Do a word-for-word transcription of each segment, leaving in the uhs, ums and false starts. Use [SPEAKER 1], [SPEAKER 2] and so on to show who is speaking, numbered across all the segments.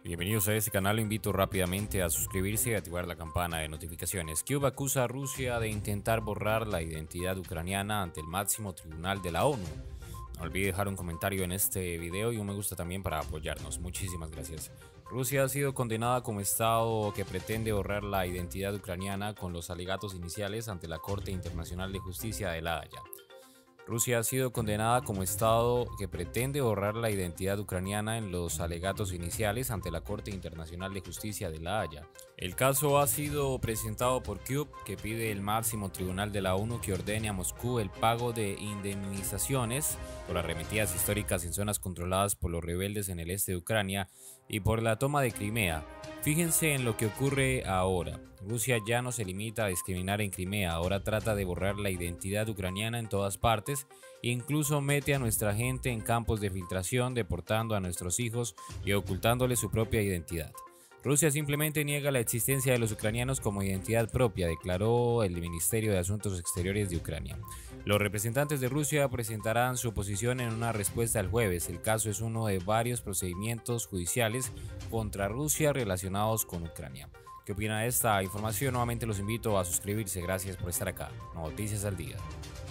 [SPEAKER 1] Bienvenidos a este canal, lo invito rápidamente a suscribirse y activar la campana de notificaciones. Kyiv acusa a Rusia de intentar borrar la identidad ucraniana ante el máximo tribunal de la ONU. No olvide dejar un comentario en este video y un me gusta también para apoyarnos. Muchísimas gracias. Rusia ha sido condenada como Estado que pretende borrar la identidad ucraniana con los alegatos iniciales ante la Corte Internacional de Justicia de La Haya. Rusia ha sido condenada como Estado que pretende borrar la identidad ucraniana en los alegatos iniciales ante la Corte Internacional de Justicia de La Haya. El caso ha sido presentado por Kyiv, que pide el máximo tribunal de la ONU que ordene a Moscú el pago de indemnizaciones por arremetidas históricas en zonas controladas por los rebeldes en el este de Ucrania y por la toma de Crimea. Fíjense en lo que ocurre ahora. Rusia ya no se limita a discriminar en Crimea, ahora trata de borrar la identidad ucraniana en todas partes, e incluso mete a nuestra gente en campos de filtración, deportando a nuestros hijos y ocultándoles su propia identidad. Rusia simplemente niega la existencia de los ucranianos como identidad propia, declaró el Ministerio de Asuntos Exteriores de Ucrania. Los representantes de Rusia presentarán su posición en una respuesta el jueves. El caso es uno de varios procedimientos judiciales contra Rusia relacionados con Ucrania. ¿Qué opina de esta información? Nuevamente los invito a suscribirse. Gracias por estar acá. Noticias al día.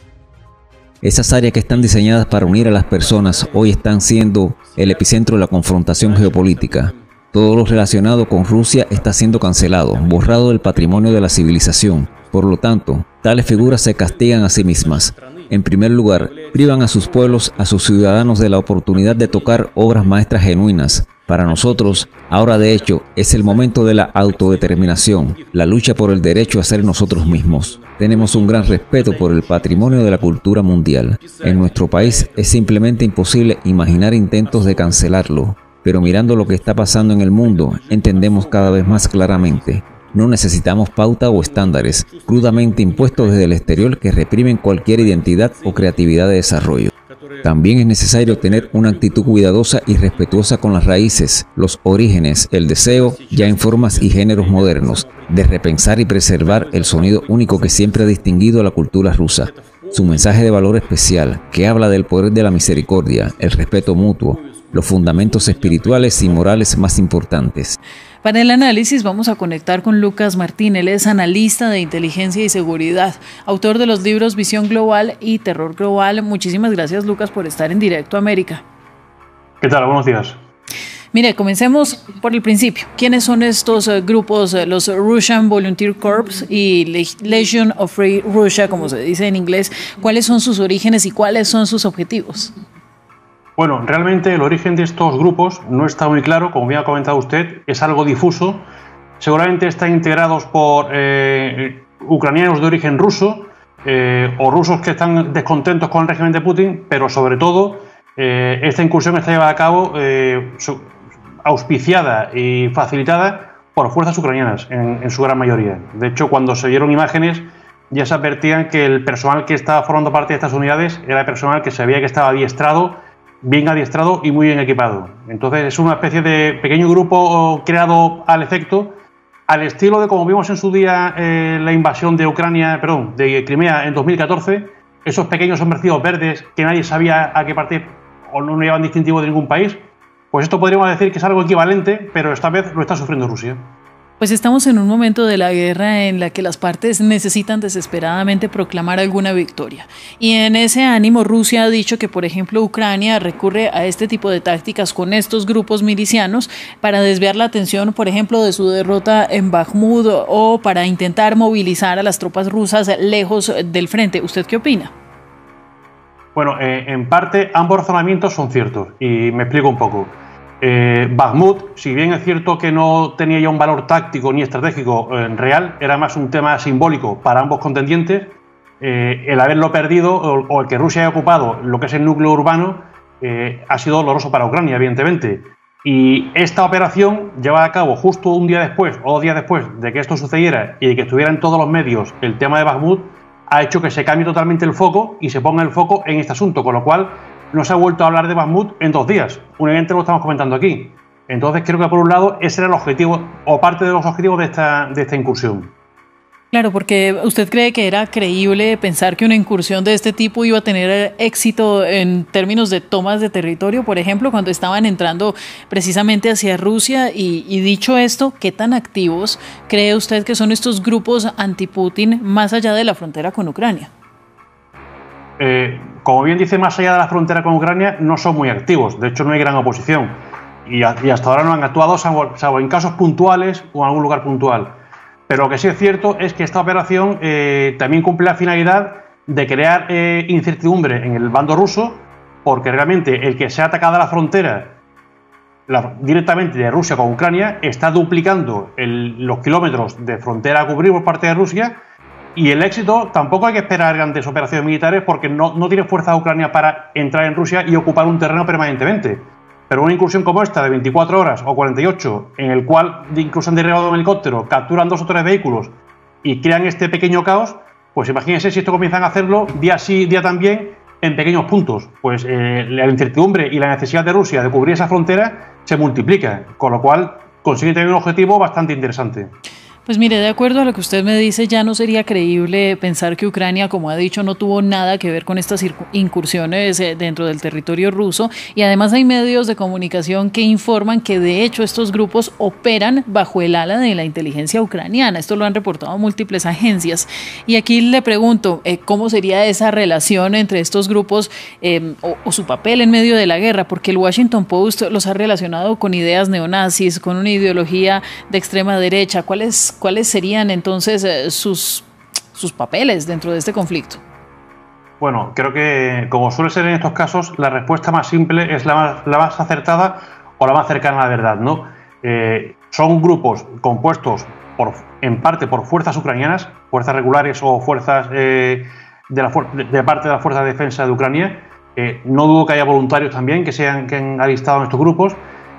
[SPEAKER 2] Esas áreas que están diseñadas para unir a las personas hoy están siendo el epicentro de la confrontación geopolítica. Todo lo relacionado con Rusia está siendo cancelado, borrado del patrimonio de la civilización. Por lo tanto, tales figuras se castigan a sí mismas. En primer lugar, privan a sus pueblos, a sus ciudadanos de la oportunidad de tocar obras maestras genuinas. Para nosotros, ahora de hecho, es el momento de la autodeterminación, la lucha por el derecho a ser nosotros mismos. Tenemos un gran respeto por el patrimonio de la cultura mundial. En nuestro país es simplemente imposible imaginar intentos de cancelarlo. Pero mirando lo que está pasando en el mundo, entendemos cada vez más claramente. No necesitamos pauta o estándares crudamente impuestos desde el exterior que reprimen cualquier identidad o creatividad de desarrollo. También es necesario tener una actitud cuidadosa y respetuosa con las raíces, los orígenes, el deseo, ya en formas y géneros modernos, de repensar y preservar el sonido único que siempre ha distinguido a la cultura rusa. Su mensaje de valor especial, que habla del poder de la misericordia, el respeto mutuo, los fundamentos espirituales y morales más importantes.
[SPEAKER 3] Para el análisis vamos a conectar con Lucas Martín. Él es analista de inteligencia y seguridad, autor de los libros Visión Global y Terror Global. Muchísimas gracias, Lucas, por estar en Directo América.
[SPEAKER 4] ¿Qué tal? Buenos días.
[SPEAKER 3] Mire, comencemos por el principio. ¿Quiénes son estos uh, grupos, uh, los Russian Volunteer Corps y Legion of Free Russia, como se dice en inglés? ¿Cuáles son sus orígenes y cuáles son sus objetivos?
[SPEAKER 4] Bueno, realmente el origen de estos grupos no está muy claro, como bien ha comentado usted, es algo difuso. Seguramente están integrados por eh, ucranianos de origen ruso eh, o rusos que están descontentos con el régimen de Putin, pero sobre todo eh, esta incursión está llevada a cabo eh, su, auspiciada y facilitada por fuerzas ucranianas en, en su gran mayoría. De hecho, cuando se vieron imágenes ya se advertían que el personal que estaba formando parte de estas unidades era el personal que se veía que estaba adiestrado, bien adiestrado y muy bien equipado. Entonces es una especie de pequeño grupo creado al efecto, al estilo de como vimos en su día eh, la invasión de Ucrania, perdón, de Crimea en dos mil catorce, esos pequeños hombrecitos verdes que nadie sabía a qué partir o no llevaban distintivo de ningún país. Pues esto podríamos decir que es algo equivalente, pero esta vez lo está sufriendo Rusia.
[SPEAKER 3] Pues estamos en un momento de la guerra en la que las partes necesitan desesperadamente proclamar alguna victoria. Y en ese ánimo Rusia ha dicho que, por ejemplo, Ucrania recurre a este tipo de tácticas con estos grupos milicianos para desviar la atención, por ejemplo, de su derrota en Bakhmut o para intentar movilizar a las tropas rusas lejos del frente. ¿Usted qué opina?
[SPEAKER 4] Bueno, eh, en parte ambos razonamientos son ciertos y me explico un poco. Eh, Bakhmut, si bien es cierto que no tenía ya un valor táctico ni estratégico eh, real, era más un tema simbólico para ambos contendientes. Eh, el haberlo perdido o, o el que Rusia haya ocupado lo que es el núcleo urbano eh, ha sido doloroso para Ucrania, evidentemente. Y esta operación, llevada a cabo justo un día después o dos días después de que esto sucediera y de que estuviera en todos los medios el tema de Bakhmut, ha hecho que se cambie totalmente el foco y se ponga el foco en este asunto, con lo cual no se ha vuelto a hablar de Bakhmut en dos días. Únicamente lo estamos comentando aquí. Entonces creo que por un lado ese era el objetivo o parte de los objetivos de esta, de esta incursión.
[SPEAKER 3] Claro, porque usted cree que era creíble pensar que una incursión de este tipo iba a tener éxito en términos de tomas de territorio, por ejemplo, cuando estaban entrando precisamente hacia Rusia. Y, y dicho esto, ¿qué tan activos cree usted que son estos grupos anti-Putin más allá de la frontera con Ucrania?
[SPEAKER 4] Eh, como bien dice, más allá de la frontera con Ucrania no son muy activos. De hecho, no hay gran oposición. Y, a, y hasta ahora no han actuado, salvo, salvo en casos puntuales o en algún lugar puntual. Pero lo que sí es cierto es que esta operación eh, también cumple la finalidad de crear eh, incertidumbre en el bando ruso, porque realmente el que se ha atacado a la frontera la, directamente de Rusia con Ucrania está duplicando el, los kilómetros de frontera a cubrir por parte de Rusia, y el éxito tampoco hay que esperar grandes operaciones militares porque no, no tiene fuerza Ucrania para entrar en Rusia y ocupar un terreno permanentemente. Pero una incursión como esta de veinticuatro horas o cuarenta y ocho, en el cual incluso han derribado un helicóptero, capturan dos o tres vehículos y crean este pequeño caos, pues imagínense si esto comienzan a hacerlo día sí, día también, en pequeños puntos. Pues eh, la incertidumbre y la necesidad de Rusia de cubrir esa frontera se multiplica, con lo cual consigue tener un objetivo bastante interesante.
[SPEAKER 3] Pues mire, de acuerdo a lo que usted me dice, ya no sería creíble pensar que Ucrania, como ha dicho, no tuvo nada que ver con estas incursiones dentro del territorio ruso, y además hay medios de comunicación que informan que de hecho estos grupos operan bajo el ala de la inteligencia ucraniana. Esto lo han reportado múltiples agencias. Y aquí le pregunto, eh, ¿cómo sería esa relación entre estos grupos eh, o, o su papel en medio de la guerra? Porque el Washington Post los ha relacionado con ideas neonazis, con una ideología de extrema derecha. ¿Cuál es ¿Cuáles serían entonces eh, sus, sus papeles dentro de este conflicto?
[SPEAKER 4] Bueno, creo que, como suele ser en estos casos, la respuesta más simple es la más, la más acertada o la más cercana a la verdad, ¿no? Eh, son grupos compuestos por, en parte por fuerzas ucranianas, fuerzas regulares o fuerzas eh, de, la, de, de parte de la Fuerza de Defensa de Ucrania. Eh, no dudo que haya voluntarios también que, sean, que han alistado en estos grupos.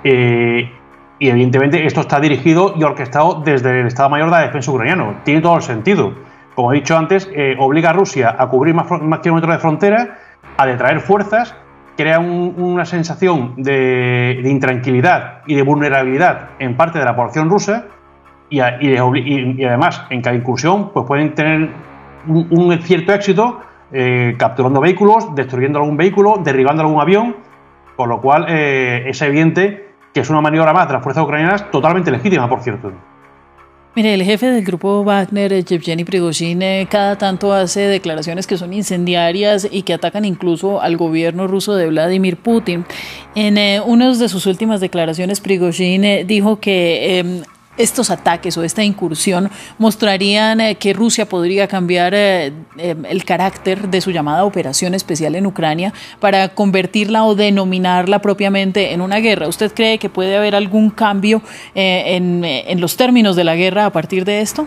[SPEAKER 4] Eh, Y evidentemente esto está dirigido y orquestado desde el Estado Mayor de la Defensa ucraniano. Tiene todo el sentido. Como he dicho antes, eh, obliga a Rusia a cubrir más, más kilómetros de frontera, a detraer fuerzas, crea un, una sensación de, de intranquilidad y de vulnerabilidad en parte de la población rusa, y, a, y, y, y además en cada incursión pues pueden tener un, un cierto éxito eh, capturando vehículos, destruyendo algún vehículo, derribando algún avión, con lo cual eh, es evidente que es una maniobra más de las fuerzas ucranianas totalmente legítima, por cierto.
[SPEAKER 3] Mire, el jefe del grupo Wagner, Yevgeny Prigozhin, eh, cada tanto hace declaraciones que son incendiarias y que atacan incluso al gobierno ruso de Vladimir Putin. En eh, una de sus últimas declaraciones, Prigozhin eh, dijo que eh, estos ataques o esta incursión mostrarían eh, que Rusia podría cambiar eh, eh, el carácter de su llamada operación especial en Ucrania para convertirla o denominarla propiamente en una guerra. ¿Usted cree que puede haber algún cambio eh, en, en los términos de la guerra a partir de esto?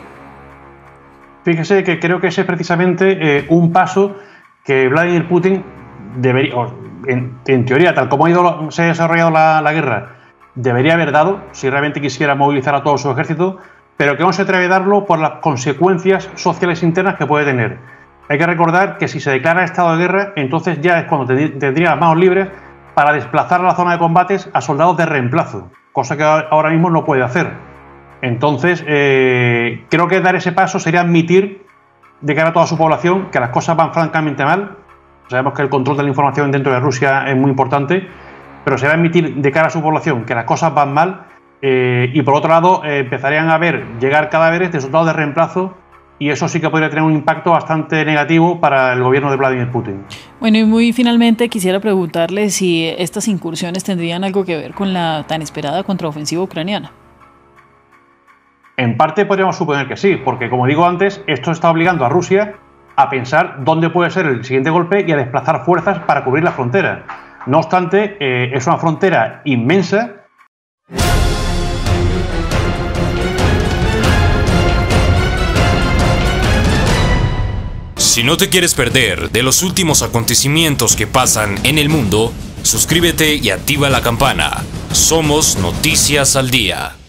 [SPEAKER 4] Fíjese que creo que ese es precisamente eh, un paso que Vladimir Putin debería, en, en teoría, tal como ha ido, se ha desarrollado la, la guerra, debería haber dado si realmente quisiera movilizar a todo su ejército, pero que no se atreve a darlo por las consecuencias sociales internas que puede tener. Hay que recordar que si se declara estado de guerra, entonces ya es cuando tendría las manos libres para desplazar a la zona de combates a soldados de reemplazo, cosa que ahora mismo no puede hacer. Entonces, eh, creo que dar ese paso sería admitir de cara a toda su población que las cosas van francamente mal. Sabemos que el control de la información dentro de Rusia es muy importante, pero se va a admitir de cara a su población que las cosas van mal eh, y por otro lado eh, empezarían a ver llegar cadáveres de soldados de reemplazo, y eso sí que podría tener un impacto bastante negativo para el gobierno de Vladimir Putin.
[SPEAKER 3] Bueno, y muy finalmente quisiera preguntarle si estas incursiones tendrían algo que ver con la tan esperada contraofensiva ucraniana.
[SPEAKER 4] En parte podríamos suponer que sí, porque como digo antes, esto está obligando a Rusia a pensar dónde puede ser el siguiente golpe y a desplazar fuerzas para cubrir la frontera. No obstante, eh, es una frontera inmensa.
[SPEAKER 1] Si no te quieres perder de los últimos acontecimientos que pasan en el mundo, suscríbete y activa la campana. Somos Noticias al Día.